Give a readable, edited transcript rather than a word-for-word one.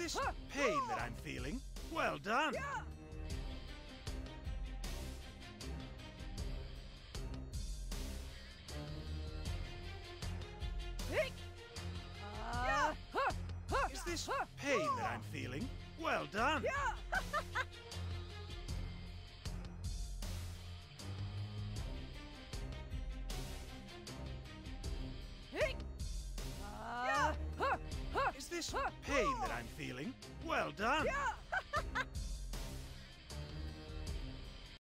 this pain that I'm feeling? Well done! Is this pain that I'm feeling? Well done! Is this pain that I'm feeling? Well done!